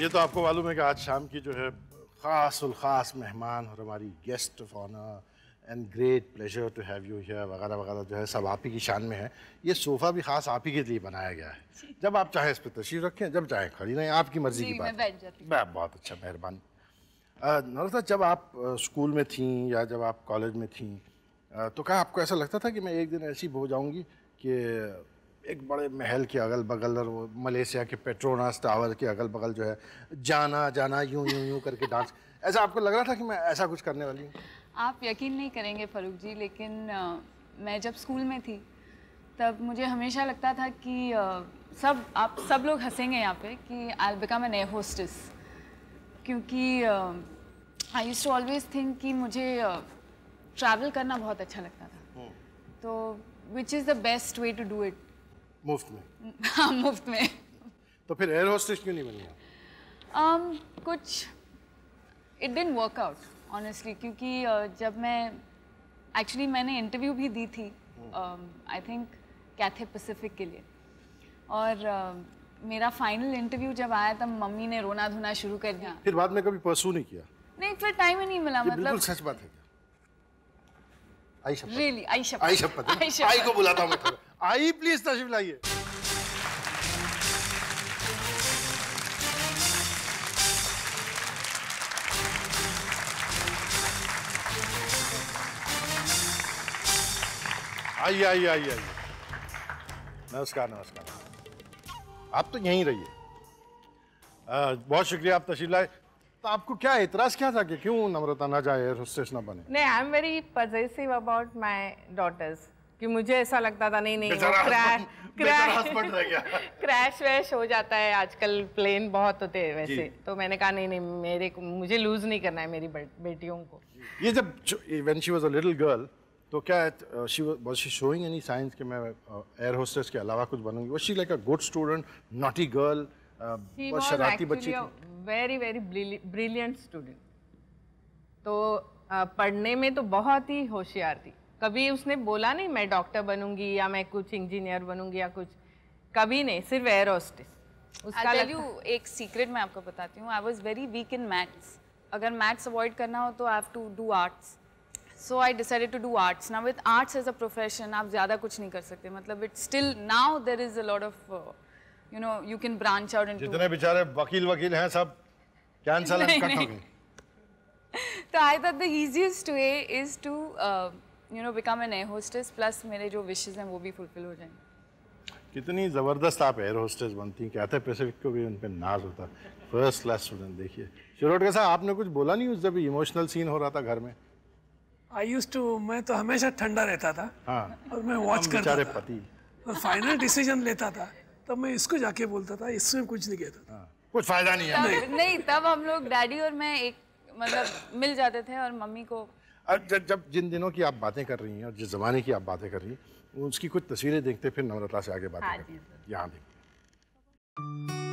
ये तो आपको मालूम है कि आज शाम की जो है ख़ास उल ख़ास मेहमान और हमारी guest of honour and great pleasure to have you here वगैरह वगैरह जो है सब आप ही की शान में है। ये सोफ़ा भी ख़ास आप ही के लिए बनाया गया है। जब आप चाहें इस पर तशरीफ़ रखें, जब चाहें खड़ी रहें, आपकी मर्ज़ी की बात। मैं बैठ जाती हूँ। बहुत अच्छा, मेहरबानी। नम्रता, जब आप स्कूल में थीं या जब आप कॉलेज में थीं तो क्या आपको ऐसा लगता था कि मैं एक दिन ऐसी हो जाऊँगी कि एक बड़े महल के अगल बगल और वो मलेशिया के पेट्रोनास टावर के अगल बगल जो है जाना जाना यूं यूं यूं करके डांस, ऐसा आपको लग रहा था कि मैं ऐसा कुछ करने वाली हूँ? आप यकीन नहीं करेंगे फरूक जी, लेकिन मैं जब स्कूल में थी तब मुझे हमेशा लगता था कि आप सब लोग हंसेंगे यहाँ पे कि I become an air hostess, क्योंकि I used to always think कि मुझे ट्रैवल करना बहुत अच्छा लगता था। तो which is the best way to do it? मुफ्त में? हाँ, मुफ्त में। तो फिर एयर होस्टेस क्यों नहीं बनी? कुछ it didn't work out honestly, क्योंकि जब मैंने इंटरव्यू भी दी थी आई थिंक कैथे पैसिफिक के लिए, और मेरा फाइनल इंटरव्यू जब आया तब मम्मी ने रोना धोना शुरू कर दिया। फिर बाद में कभी परसू नहीं किया? नहीं, फिर टाइम ही नहीं मिला। मतलब बिल्कुल सच बात है क्या? आई शपथ। रियली आई शपथ। आई शपथ। आई को बुलाता हूँ मैं थोड़ा। आई प्लीज तशरीफ लाइए। आइए आइए आइए आइए। नमस्कार नमस्कार। आप तो यहीं रहिए। बहुत शुक्रिया आप तशरीफ लाए। तो आपको क्या एतराज क्या था कि क्यों नम्रता ना जाए, एयर होस्टेस ना बने? नहीं, I am very positive about my daughters, कि मुझे ऐसा लगता था नहीं क्रैश वैश हो जाता है आजकल, प्लेन बहुत होते हैं वैसे, तो मैंने कहा नहीं मुझे लूज नहीं करना है मेरी बेटियों को। ये जब when she was a little girl तो क्या was she showing any science कि मैं एयर होस्टेस के अलावा कुछ बनूंगी? Was she like a good student, naughty girl, बहुत शरारती बच्ची थी? Very very brilliant student. तो पढ़ने में तो बहुत ही होशियार थी। कभी उसने बोला नहीं मैं डॉक्टर बनूंगी या मैं कुछ इंजीनियर बनूंगी या कुछ, कभी नहीं, सिर्फ एयर होस्टेस। उसका एक सीक्रेट मैं आपको बताती हूँ। I was very weak in maths. अगर मैथ्स अवॉइड करना हो तो I have to do arts, so I decided to do arts. Now with arts as a profession आप ज़्यादा कुछ नहीं कर सकते, मतलब it's still now there is a lot of you know you can branch out into। जितने बेचारे वकील हैं सब कैंसल एंड कट हो गए। तो I thought the easiest way is to become an air hostess, plus मेरे जो wishes हैं वो भी fulfill हो जाएंगे। कितनी जबरदस्त आप एयर होस्टेस बनती, कहते हैं पैसिफिक को भी उन पे नाज होता। First class student. देखिए शिरोडकर साहब, आपने कुछ बोला नहीं उस जब इमोशनल सीन हो रहा था घर में? मैं तो हमेशा ठंडा रहता था। हाँ, और मैं वॉच करता था पति और फाइनल डिसीजन लेता था, तब मैं इसको जाके बोलता था, इसमें कुछ नहीं कहता था। कुछ फायदा नहीं है। नहीं, तब हम लोग डैडी और मैं एक मतलब मिल जाते थे और मम्मी को। जब जिन दिनों की आप बातें कर रही हैं और जिस जमाने की आप बातें कर रही हैं उसकी कुछ तस्वीरें देखते फिर नम्रता से आगे बातें करते हैं। यहाँ देखिए।